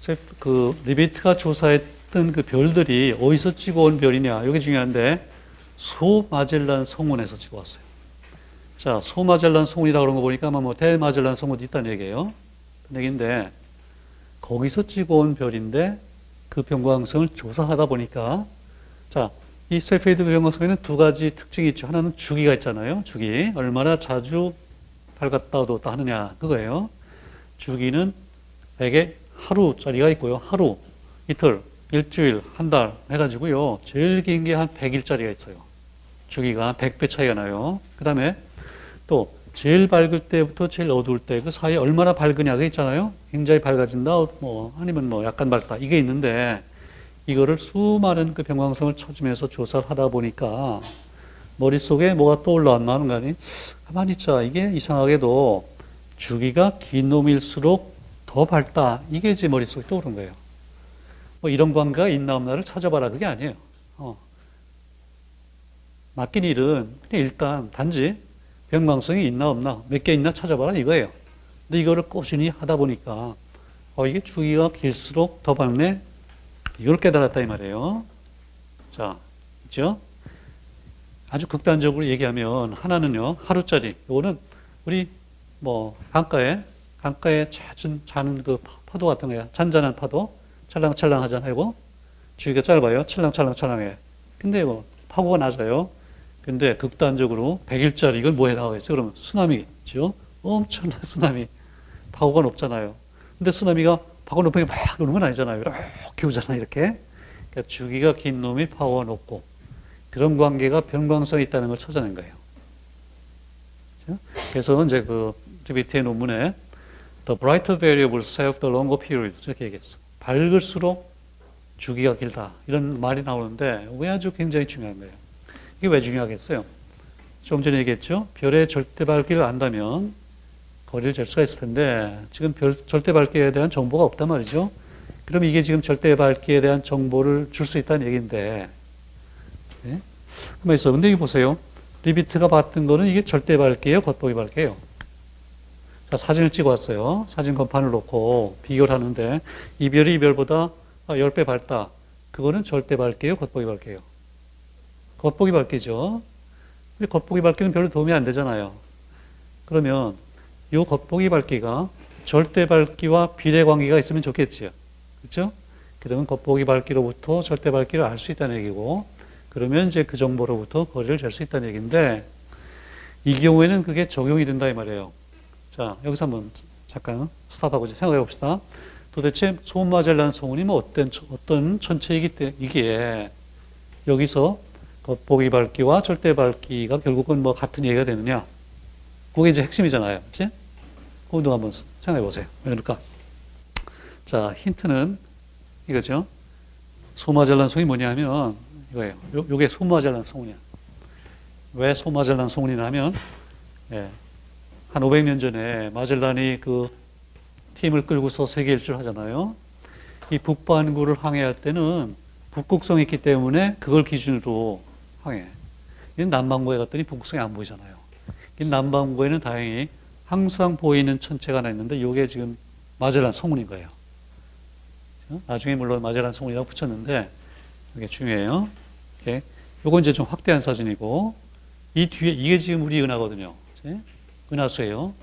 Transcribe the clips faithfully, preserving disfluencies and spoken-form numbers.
그 리비트가 조사했던 그 별들이 어디서 찍어온 별이냐, 이게 중요한데 소마젤란 성운에서 찍어왔어요. 자, 소마젤란 성운이라고 그런 거 보니까 아마 뭐 대마젤란 성운도 있다는 얘기예요. 그 얘기인데 거기서 찍어온 별인데 그 변광성을 조사하다 보니까, 자, 이 세페이드 변광성에는 두 가지 특징이 있죠. 하나는 주기가 있잖아요. 주기. 얼마나 자주 밝았다 어두웠다 하느냐, 그거예요. 주기는 대개 하루짜리가 있고요. 하루, 이틀, 일주일, 한 달 해가지고요. 제일 긴 게 한 백 일짜리가 있어요. 주기가 한 백 배 차이가 나요. 그 다음에 또 제일 밝을 때부터 제일 어두울 때 그 사이에 얼마나 밝으냐, 그 있잖아요. 굉장히 밝아진다, 뭐 아니면 뭐 약간 밝다, 이게 있는데 이거를 수많은 그 변광성을 쳐주면서 조사를 하다 보니까 머릿속에 뭐가 떠올라왔나 하는 거 아니? 가만히 있자. 이게 이상하게도 주기가 긴 놈일수록 더 밝다. 이게 제 머릿속에 떠오른 거예요. 뭐 이런 관계가 있나 없나를 찾아봐라. 그게 아니에요. 어. 맡긴 일은 그냥 일단 단지 변광성이 있나 없나, 몇 개 있나 찾아봐라 이거예요. 근데 이거를 꾸준히 하다 보니까 어, 이게 주기가 길수록 더 밝네. 이걸 깨달았다 이 말이에요. 자, 있죠? 아주 극단적으로 얘기하면 하나는요, 하루짜리. 이거는 우리 뭐 강가에 강가에 잦은 자는 그 파도 같은 거야. 잔잔한 파도, 찰랑찰랑 하잖아요. 주기가 짧아요. 찰랑찰랑찰랑해. 근데 뭐 파고가 낮아요. 근데 극단적으로 백 일짜리 이건 뭐에 나가겠어요? 그러면 쓰나미죠. 엄청난 쓰나미. 파고가 높잖아요. 근데 쓰나미가 파고 높은 게 막 오는 건 아니잖아요. 이렇게 오잖아요. 이렇게. 그러니까 주기가 긴 놈이 파고가 높고 그런 관계가 변광성이 있다는 걸 찾아낸 거예요. 그래서 이제 그 리비트의 논문에 The brighter variables serve the longer period 이렇게 얘기했어. 밝을수록 주기가 길다. 이런 말이 나오는데 왜 아주 굉장히 중요한 거예요. 이게 왜 중요하겠어요? 좀 전에 얘기했죠. 별의 절대 밝기를 안다면 거리를 잴 수가 있을 텐데 지금 별, 절대 밝기에 대한 정보가 없단 말이죠. 그럼 이게 지금 절대 밝기에 대한 정보를 줄 수 있다는 얘기인데, 네? 가만히 있어. 근데 이거 보세요. 리비트가 봤던 거는 이게 절대 밝기예요, 겉보기 밝기예요. 자, 사진을 찍어 왔어요. 사진 건판을 놓고 비교를 하는데 이 별이 이 별보다 십 배 밝다. 그거는 절대 밝기예요, 겉보기 밝기예요. 겉보기 밝기죠. 근데 겉보기 밝기는 별로 도움이 안 되잖아요. 그러면 이 겉보기 밝기가 절대 밝기와 비례 관계가 있으면 좋겠지요. 그렇죠? 그러면 겉보기 밝기로부터 절대 밝기를 알 수 있다는 얘기고, 그러면 이제 그 정보로부터 거리를 잴 수 있다는 얘기인데, 이 경우에는 그게 적용이 된다 이 말이에요. 자, 여기서 한번 잠깐 스탑하고 생각해 봅시다. 도대체 소마젤란 성운이 뭐 어떤 어떤 천체이기 때이기에 여기서 겉보기 밝기와 절대 밝기가 결국은 뭐 같은 얘기가 되느냐? 그게 이제 핵심이잖아요. 그렇지? 그것도 한번 생각해 보세요. 왜 그럴까? 자, 힌트는 이거죠. 소마젤란 성운이 뭐냐면 이거예요. 요, 요게 소마젤란 성운이야. 왜 소마젤란 성운이냐 하면, 예, 한 오백 년 전에 마젤란이 그 팀을 끌고서 세계 일주를 하잖아요. 이 북반구를 항해할 때는 북극성이 있기 때문에 그걸 기준으로 항해. 남반구에 갔더니 북극성이 안 보이잖아요. 남반구에는 다행히 항상 보이는 천체가 하나 있는데 이게 지금 마젤란 성운인 거예요. 나중에 물론 마젤란 성운이라고 붙였는데 이게 중요해요. 이게 요건 이제 좀 확대한 사진이고, 이 뒤에 이게 지금 우리 은하거든요. 은하수예요.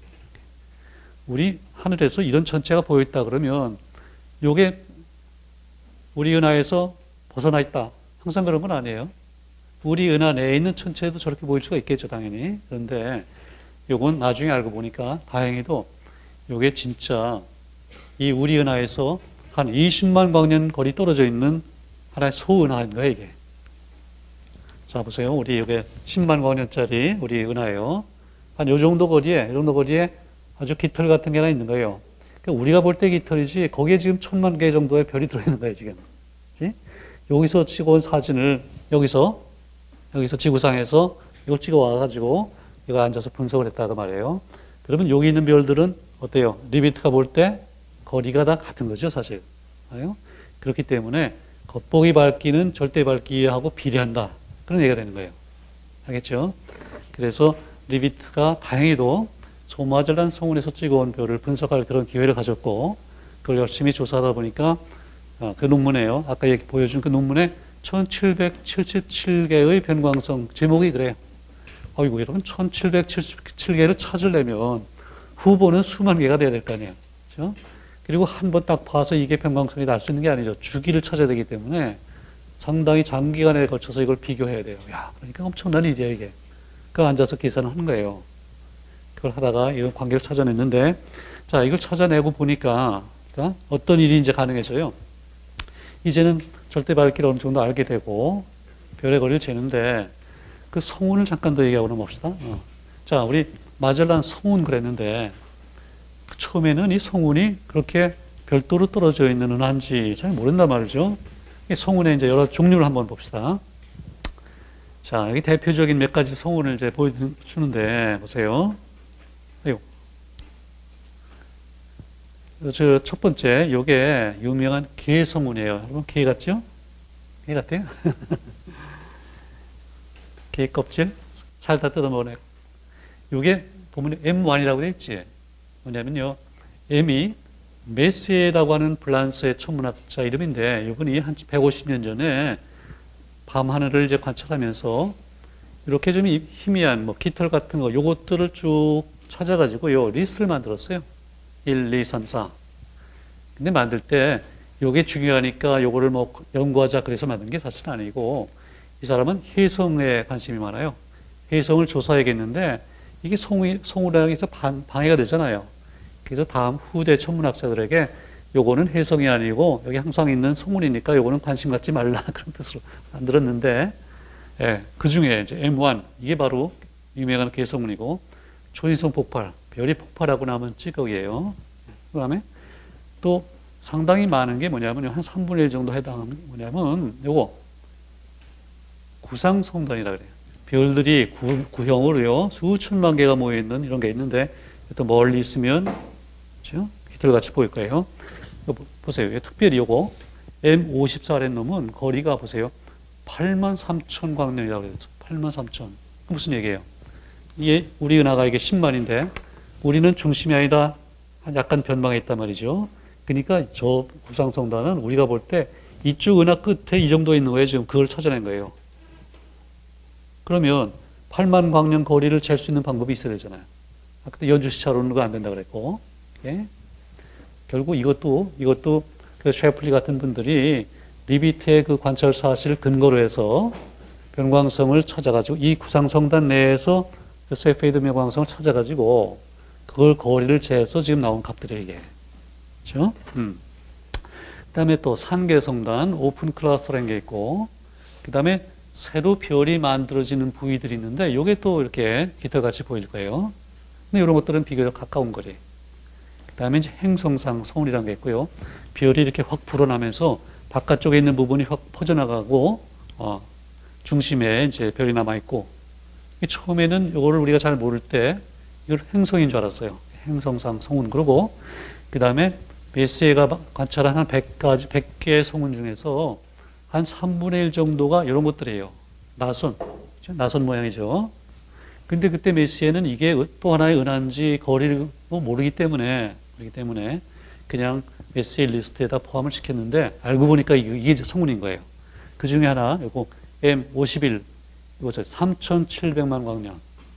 우리 하늘에서 이런 천체가 보여있다 그러면 요게 우리 은하에서 벗어나 있다. 항상 그런 건 아니에요. 우리 은하 내에 있는 천체도 저렇게 보일 수가 있겠죠, 당연히. 그런데 요건 나중에 알고 보니까 다행히도 요게 진짜 이 우리 은하에서 한 이십만 광년 거리 떨어져 있는 하나의 소은하인 거예요, 이게. 자, 보세요. 우리 요게 십만 광년짜리 우리 은하예요. 한 요 정도 거리에, 요 정도 거리에 아주 깃털 같은 게 하나 있는 거예요. 그러니까 우리가 볼 때 깃털이지, 거기에 지금 천만 개 정도의 별이 들어있는 거예요, 지금. 그치? 여기서 찍어온 사진을, 여기서, 여기서 지구상에서 이걸 찍어 와가지고, 이거 앉아서 분석을 했다고 말이에요. 그러면 여기 있는 별들은 어때요? 리비트가 볼 때 거리가 다 같은 거죠, 사실. 그렇기 때문에 겉보기 밝기는 절대 밝기하고 비례한다. 그런 얘기가 되는 거예요. 알겠죠? 그래서 리비트가 다행히도 소마젤란 성운에서 찍어온 별을 분석할 그런 기회를 가졌고, 그걸 열심히 조사하다 보니까 어, 그 논문에요. 아까 얘기 보여준 그 논문에 천칠백칠십칠 개의 변광성 제목이 그래요. 어이구, 여러분 천칠백칠십칠 개를 찾으려면 후보는 수만 개가 돼야 될 거 아니에요. 그렇죠? 그리고 한 번 딱 봐서 이게 변광성이 날 수 있는 게 아니죠. 주기를 찾아야 되기 때문에 상당히 장기간에 걸쳐서 이걸 비교해야 돼요. 야, 그러니까 엄청난 일이야, 이게. 그 앉아서 계산을 하는 거예요. 그걸 하다가 이런 관계를 찾아냈는데, 자, 이걸 찾아내고 보니까 어떤 일이 이제 가능해져요. 이제는 절대 밝기를 어느 정도 알게 되고, 별의 거리를 재는데, 그 성운을 잠깐 더 얘기하고 넘어갑시다. 어. 자, 우리 마젤란 성운 그랬는데, 처음에는 이 성운이 그렇게 별도로 떨어져 있는 은한지 잘 모른단 말이죠. 이 성운의 이제 여러 종류를 한번 봅시다. 자, 여기 대표적인 몇 가지 성운을 이제 보여주는데, 보세요. 저 첫 번째, 요게 유명한 개 성운이에요. 여러분, 개 같죠? 개 같아요? 개 껍질? 살다 뜯어먹네. 요게 보면 엠 원이라고 되어 있지. 뭐냐면요, M이 메시에라고 하는 프랑스의 천문학자 이름인데, 이분이 한 백오십 년 전에 밤하늘을 이제 관찰하면서 이렇게 좀 희미한 뭐 깃털 같은 거, 요것들을 쭉 찾아가지고 요 리스트를 만들었어요. 일, 이, 삼, 사. 근데 만들 때 요게 중요하니까 요거를 뭐 연구하자 그래서 만든 게 사실은 아니고, 이 사람은 혜성에 관심이 많아요. 혜성을 조사해야겠는데 이게 성우, 성우라는 게 방해가 되잖아요. 그래서 다음 후대 천문학자들에게 요거는 혜성이 아니고 여기 항상 있는 성운이니까 요거는 관심 갖지 말라 그런 뜻으로 만들었는데, 예, 그 중에 이제 엠 원, 이게 바로 유명한 개성운이고, 초인성 폭발, 별이 폭발하고 나면 찌꺼기예요. 그 다음에 또 상당히 많은 게 뭐냐면 한 삼분의 일 정도 해당하는 게 뭐냐면 요거 구상성단이라 그래요. 별들이 구, 구형으로요 수천만 개가 모여있는 이런 게 있는데, 또 멀리 있으면 그렇죠? 깃털같이 보일 거예요. 보세요. 특별히 요거 엠 오십사라는 놈은 거리가 보세요. 팔만 삼천 광년이라고 그랬죠. 팔만 삼천. 무슨 얘기예요? 이게 우리 은하가 이게 십만인데 우리는 중심이 아니라 약간 변방에 있단 말이죠. 그러니까 저 구상성단은 우리가 볼 때 이쪽 은하 끝에 이 정도 있는 거예요. 지금 그걸 찾아낸 거예요. 그러면 팔만 광년 거리를 잴 수 있는 방법이 있어야 되잖아요. 아까 연주시차로는 그거 안 된다 그랬고, 예? 결국 이것도 이것도 그 셰플리 같은 분들이 리비트의 그 관찰 사실을 근거로 해서 변광성을 찾아가지고 이 구상성단 내에서 그 세페이드 변광성을 찾아가지고 그걸 거리를 재서 지금 나온 값들이에요, 이게. 그렇죠? 음. 그다음에 또 산계성단, 오픈 클러스터라는 게 있고, 그다음에 새로 별이 만들어지는 부위들이 있는데 이게 또 이렇게 깃털같이 보일 거예요. 근데 이런 것들은 비교적 가까운 거리. 그다음에 이제 행성상 성운이라는 게 있고요. 별이 이렇게 확 불어나면서 바깥쪽에 있는 부분이 확 퍼져나가고, 어, 중심에 이제 별이 남아 있고. 처음에는 이거를 우리가 잘 모를 때 이걸 행성인 줄 알았어요. 행성상 성운. 그러고 그다음에 메시에가 관찰한 한 백 가지, 백 개의 성운 중에서 한 삼분의 일 정도가 이런 것들이에요. 나선. 나선 모양이죠. 근데 그때 메시에는 이게 또 하나의 은한지 거리를 모르기 때문에, 그렇기 때문에 그냥 메시에 리스트에다 포함을 시켰는데, 알고 보니까 이게 성운인 거예요. 그 중에 하나, 요거 엠 오십일, 이거죠. 삼천칠백만 광년.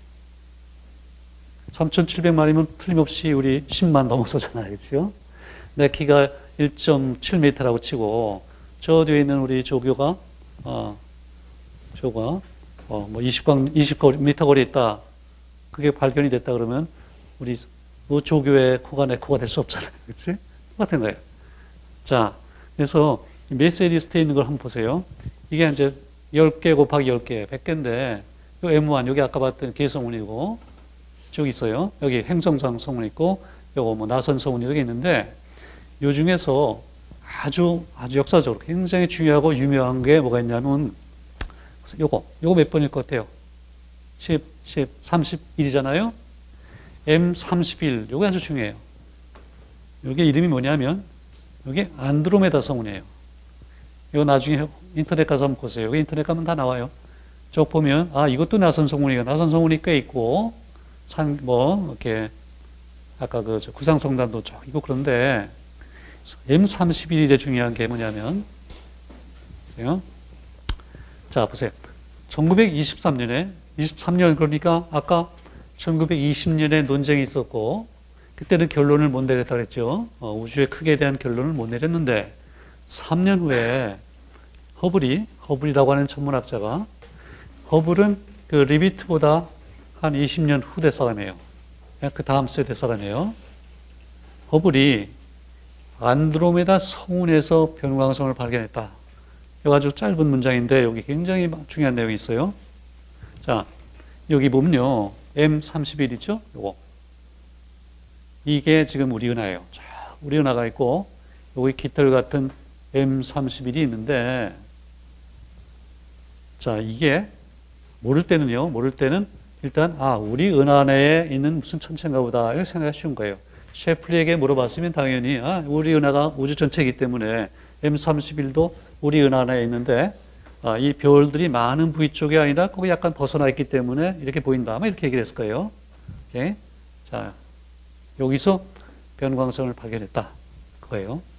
삼천칠백만이면 틀림없이 우리 십만 넘어서잖아요. 그렇죠? 내 키가 일 점 칠 미터라고 치고, 저 뒤에 있는 우리 조교가, 어, 조가, 어, 뭐 이십 광, 이십 미터 거리에 있다. 그게 발견이 됐다 그러면, 우리 그 조교의 코가 내 코가 될 수 없잖아요. 그치? 똑같은 거예요. 자, 그래서 메시지 리스트에 있는 걸 한번 보세요. 이게 이제 십 개 곱하기 십 개, 백 개인데, 요 엠 원, 여기 아까 봤던 개성운이고, 저기 있어요. 여기 행성상 성운 있고, 요거 뭐 나선 성운이 여기 있는데, 요 중에서 아주, 아주 역사적으로 굉장히 중요하고 유명한 게 뭐가 있냐면, 요거, 요거 몇 번일 것 같아요? 십, 십, 삼십일이잖아요? 엠 삼십일, 요게 아주 중요해요. 요게 이름이 뭐냐면, 요게 안드로메다 성운이에요. 이거 나중에 인터넷 가서 한번 보세요. 여기 인터넷 가면 다 나와요. 쭉 보면, 아, 이것도 나선 성운이가, 나선 성운이 꽤 있고, 산, 뭐, 이렇게, 아까 그 구상성단도 쭉 있고 그런데, 엠 삼십일이 이제 중요한 게 뭐냐면, 보세요. 자, 보세요. 천구백이십삼 년에, 이십삼 년 그러니까 아까 천구백이십 년에 논쟁이 있었고, 그때는 결론을 못 내렸다 그랬죠. 어, 우주의 크기에 대한 결론을 못 내렸는데, 삼 년 후에 허블이, 허블이라고 하는 천문학자가, 허블은 그 리비트보다 한 이십 년 후대 사람이에요. 그 다음 세대 사람이에요. 허블이 안드로메다 성운에서 변광성을 발견했다. 이거 아주 짧은 문장인데 여기 굉장히 중요한 내용이 있어요. 자, 여기 보면요. 엠 삼십일 있죠? 요거. 이게 지금 우리 은하예요. 자, 우리 은하가 있고 여기 깃털 같은 엠 삼십일이 있는데, 자, 이게 모를 때는요. 모를 때는 일단 아, 우리 은하 내에 있는 무슨 천체인가 보다 이렇게 생각하기 쉬운 거예요. 셰플리에게 물어봤으면 당연히 아, 우리 은하가 우주 전체이기 때문에 엠 삼십일도 우리 은하 내에 있는데, 아, 이 별들이 많은 부위 쪽이 아니라 거기 약간 벗어나 있기 때문에 이렇게 보인다. 아마 이렇게 얘기를 했을 거예요. 오케이? 자, 여기서 변광성을 발견했다. 그거예요.